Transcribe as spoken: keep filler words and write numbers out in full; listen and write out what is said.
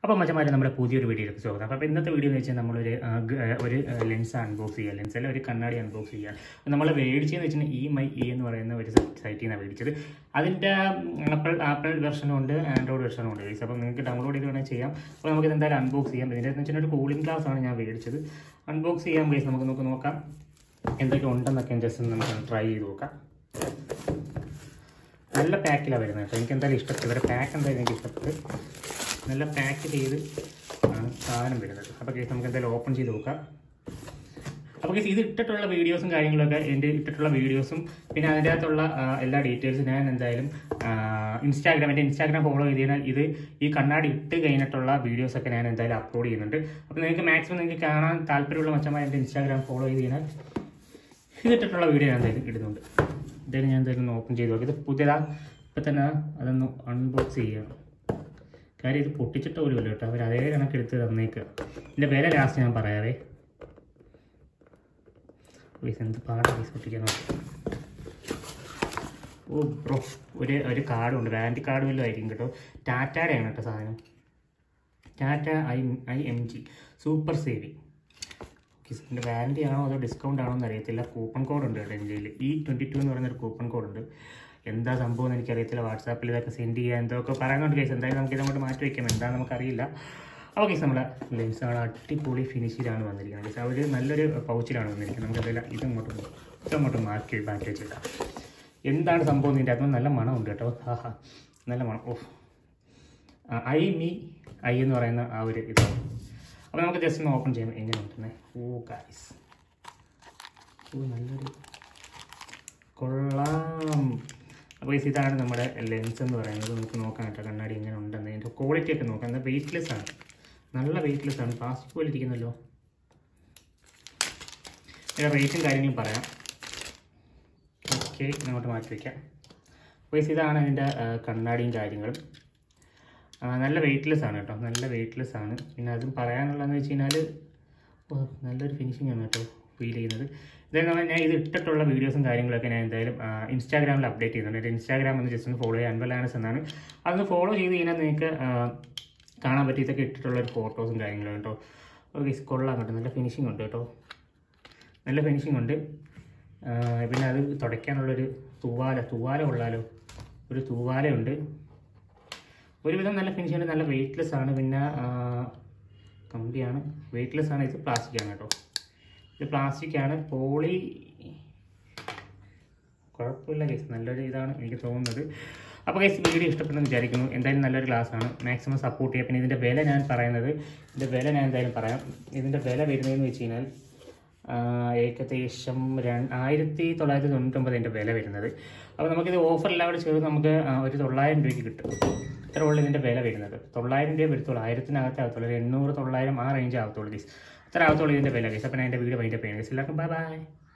അപ്പോൾ മച്ചന്മാരെ നമ്മുടെ പുതിയൊരു വീഡിയോയിലേക്ക് സ്വാഗതം. അപ്പോൾ ഇന്നത്തെ വീഡിയോ എന്ന് വെച്ചാൽ നമ്മളൊരു ഒരു ലെൻസ് അൺബോക്സ് ചെയ്യുക, ലെൻസിൽ ഒരു കണ്ണാടി അൺബോക്സ് ചെയ്യുക. നമ്മൾ മേടിച്ചതെന്ന് വെച്ചിട്ടുണ്ടെങ്കിൽ ഇ മൈ ഇ എന്ന് പറയുന്ന ഒരു സൈറ്റിൽ നിന്നാണ് മേടിച്ചത്. അതിൻ്റെ ആപ്പിൾ ആപ്പിൾ വെർഷനും ഉണ്ട്, ആൻഡ്രോയിഡ് വെർഷനും ഉണ്ട് ഗൈസ്. അപ്പോൾ നിങ്ങൾക്ക് ഡൗൺലോഡ് ചെയ്ത് വേണമെങ്കിൽ ചെയ്യാം. അപ്പോൾ നമുക്ക് എന്തായാലും അൺബോക്സ് ചെയ്യാം. ഇതിൻ്റെ എന്ന് വെച്ചാൽ ഒരു കൂളിംഗ് ഗ്ലാസ് ആണ് ഞാൻ മേടിച്ചത്. അൺബോക്സ് ചെയ്യാം ഗൈസ്. നമുക്ക് നമുക്ക് നോക്കാം എന്തൊക്കെ ഉണ്ടെന്നൊക്കെ ജസ്റ്റ് നമുക്ക് ട്രൈ ചെയ്ത് നോക്കാം. നല്ല പാക്കിലാണ് വരുന്നത് കേട്ടോ. എനിക്ക് എന്തായാലും ഇഷ്ടപ്പെട്ടു. ഇവരുടെ പാക്ക് എന്തായാലും എനിക്ക് ഇഷ്ടപ്പെട്ടു. നല്ല പാക്ക് ചെയ്ത് ആണ് സാധനം വരുന്നത്. അപ്പോൾ കേസ് നമുക്ക് എന്തായാലും ഓപ്പൺ ചെയ്ത് നോക്കാം. അപ്പോൾ കേസ് ഇത് ഇട്ടിട്ടുള്ള വീഡിയോസും കാര്യങ്ങളൊക്കെ എൻ്റെ ഇട്ടിട്ടുള്ള വീഡിയോസും പിന്നെ അതിൻ്റെ അകത്തുള്ള എല്ലാ ഡീറ്റെയിൽസും ഞാൻ എന്തായാലും ഇൻസ്റ്റാഗ്രാം എൻ്റെ ഇൻസ്റ്റാഗ്രാം ഫോളോ ചെയ്ത് കഴിഞ്ഞാൽ ഇത് ഈ കണ്ണാടി ഇട്ട് കഴിഞ്ഞിട്ടുള്ള വീഡിയോസൊക്കെ ഞാൻ എന്തായാലും അപ്ലോഡ് ചെയ്യുന്നുണ്ട്. അപ്പോൾ നിങ്ങൾക്ക് മാക്സിമം നിങ്ങൾക്ക് കാണാൻ താല്പര്യമുള്ള മച്ചന്മാർ എൻ്റെ ഇൻസ്റ്റാഗ്രാം ഫോളോ ചെയ്ത് കഴിഞ്ഞാൽ ഇതിട്ടിട്ടുള്ള വീഡിയോ ഞാൻ എന്തായാലും ഇടുന്നുണ്ട്. എന്തായാലും ഞാൻ എന്തായാലും ഒന്ന് ഓപ്പൺ ചെയ്ത് നോക്കാം. ഇത് പുതിയതാ ഇപ്പം തന്നെ അതൊന്ന് അൺബോക്സ് ചെയ്യുക. കാര്യം ഇത് പൊട്ടിച്ചിട്ട് പോലും ഇല്ല കേട്ടോ. അവർ അതേ കണക്കെടുത്ത് തന്നേക്കുക. ഇതിൻ്റെ വില ലാസ്റ്റ് ഞാൻ പറയാവേ. പൈസ എന്ത് പാടാണ് പൈസ പൊട്ടിക്കാൻ. ഓ ബ്രോ, ഒരു ഒരു കാർഡുണ്ട്. വാറൻറ്റി കാർഡ് വല്ലതും ആയിരിക്കും കേട്ടോ. ടാറ്റയുടെയാണ് കേട്ടോ സാധനം. Tata I I M G super saving. ഇതിൻ്റെ വാറൻറ്റി ആണോ അതോ ഡിസ്കൗണ്ട് ആണോ എന്ന് അറിയത്തില്ല. കൂപ്പൺ കോഡ് ഉണ്ട് കേട്ടോ എൻ്റെ കയ്യിൽ. ഇ ട്വൻറ്റി ടു എന്ന് പറയുന്നൊരു കൂപ്പൺ കോഡ് ഉണ്ട്. എന്താ സംഭവം എന്ന് എനിക്കറിയത്തില്ല. വാട്സാപ്പിൽ ഇതൊക്കെ സെൻഡ് ചെയ്യാൻ എന്തൊക്കെ പറയുന്നുണ്ട് കേസ്. എന്തായാലും നമുക്ക് ഇതങ്ങോട്ട് മാറ്റി വയ്ക്കാം. എന്താണെന്ന് നമുക്കറിയില്ല. അപ്പോൾ കേസ് നമ്മളെ ലെൻസാണ് അടിപൊളി ഫിനിഷിലാണ് വന്നിരിക്കുന്നത് കേസ്. അവർ നല്ലൊരു പൗച്ചിലാണ് വന്നിരിക്കുന്നത്. നമുക്കറിയില്ല ഇതങ്ങോട്ട് ഇതങ്ങോട്ട് മാറ്റി മാറ്റി വെച്ചിട്ടാണ്. എന്താണ് സംഭവം ഇതിൻ്റെ അകത്ത് നല്ല മണമുണ്ട് കേട്ടോ. ആഹാ നല്ല മണം. ഓ ഐ മീ ഐ എന്ന് പറയുന്ന ആ ഒരു ഇത്. അപ്പോൾ നമുക്ക് ജസ്റ്റ് ഒന്ന് ഓപ്പൺ ചെയ്യാം എങ്ങനെ ഉണ്ടെന്നേ. ഓ ഗൈസ്, ഓ നല്ലൊരു കൊള്ളാം. അപ്പോൾ ഗൈസ് ഇതാണ് നമ്മുടെ ലെൻസ് എന്ന് പറയുന്നത്. നമുക്ക് നോക്കാം കേട്ടോ കണ്ണാടി എങ്ങനെ ഉണ്ടെന്ന്. അതിൻ്റെ ക്വാളിറ്റി ഒക്കെ നോക്കാം. എന്നാൽ വെയ്റ്റ്ലെസ് ആണ്, നല്ല വെയ്റ്റ്ലെസ് ആണ്. പ്ലാസ്റ്റിക് പോലെ ഇരിക്കുന്നല്ലോ. ഇതിൻ്റെ റേറ്റും കാര്യങ്ങളും പറയാം. ഓക്കെ, ഇങ്ങോട്ട് മാറ്റി വയ്ക്കാം. ഗൈസ് ഇതാണ് അതിൻ്റെ കണ്ണാടിയും കാര്യങ്ങളും. നല്ല വെയ്റ്റ്ലെസ് ആണ് കേട്ടോ, നല്ല വെയ്റ്റ്ലെസ് ആണ്. പിന്നെ അതും പറയാനുള്ളതെന്ന് വെച്ച് കഴിഞ്ഞാൽ നല്ലൊരു ഫിനിഷിംഗ് ആണ് കേട്ടോ ഫീൽ ചെയ്യുന്നത്. ഇതായത് ഞാൻ ഇത് ഇട്ടിട്ടുള്ള വീഡിയോസും കാര്യങ്ങളൊക്കെ ഞാൻ എന്തായാലും ഇൻസ്റ്റാഗ്രാമിൽ അപ്ഡേറ്റ് ചെയ്യുന്നുണ്ട്. എൻ്റെ ഇൻസ്റ്റാഗ്രാം ഒന്ന് ജസ്റ്റ് ഒന്ന് ഫോളോ ചെയ്യുക, അൻവലാനസ് എന്നാണ്. അതൊന്ന് ഫോളോ ചെയ്ത് കഴിഞ്ഞാൽ നിങ്ങൾക്ക് കാണാൻ പറ്റി ഇതൊക്കെ ഇട്ടിട്ടുള്ള ഒരു ഫോട്ടോസും കാര്യങ്ങളും കേട്ടോ. ഓക്കെ, കൊള്ളാം കേട്ടോ. നല്ല ഫിനിഷിംഗ് ഉണ്ട് കേട്ടോ, നല്ല ഫിനിഷിംഗ് ഉണ്ട്. പിന്നെ അത് തുടയ്ക്കാനുള്ളൊരു തൂവാല തൂവാല കൊള്ളാലോ, ഒരു തൂവാലയുണ്ട്. ഒരുവിധം നല്ല ഫിനിഷിംഗ് ഉണ്ട്. നല്ല വെയ്റ്റ്ലെസ് ആണ്. പിന്നെ കമ്പിയാണ്, വെയ്റ്റ്ലെസ് ആണ്. ഇത് പ്ലാസ്റ്റിക് ആണ് കേട്ടോ. ഇത് പ്ലാസ്റ്റിക് ആണ്. പോളി കുഴപ്പമില്ല കേസ്, നല്ലൊരു ഇതാണ് എനിക്ക് തോന്നുന്നത്. അപ്പോൾ കേസ് വീഡിയോ ഇഷ്ടപ്പെട്ടെന്ന് വിചാരിക്കുന്നു. എന്തായാലും നല്ലൊരു ക്ലാസ് ആണ്. മാക്സിമം സപ്പോർട്ട് ചെയ്യുക. പിന്നെ ഇതിൻ്റെ വില ഞാൻ പറയുന്നത്, ഇതിൻ്റെ വില ഞാൻ എന്തായാലും പറയാം. ഇതിൻ്റെ വില വരുന്നതെന്ന് വെച്ച് കഴിഞ്ഞാൽ ഏകദേശം രണ്ട് ആയിരത്തി തൊള്ളായിരത്തി തൊണ്ണൂറ്റൊമ്പതിൻ്റെ വില വരുന്നത്. അപ്പോൾ നമുക്കിത് ഓഫറെല്ലാം കൂടെ ചേർന്ന് നമുക്ക് ഒരു തൊള്ളായിരം രൂപയ്ക്ക് കിട്ടും. ഇത്ര ഉള്ള ഇതിൻ്റെ വില വരുന്നത്. തൊള്ളായിരം രൂപ വരുത്തുള്ളൂ, ആയിരത്തിനകത്ത് ആകത്തുള്ളൂ. ഒരു എണ്ണൂറ് തൊള്ളായിരം ആ റേഞ്ച് ആകത്തുള്ളൂ ഗീസ്. അത്ര ആകത്തുള്ളൂ ഇതിൻ്റെ വില ഗീസ്. അപ്പോൾ ഞാൻ എൻ്റെ വീഡിയോ വൈൻഡപ്പ് ചെയ്യുന്നത്. എല്ലാവർക്കും ബൈ ബൈ.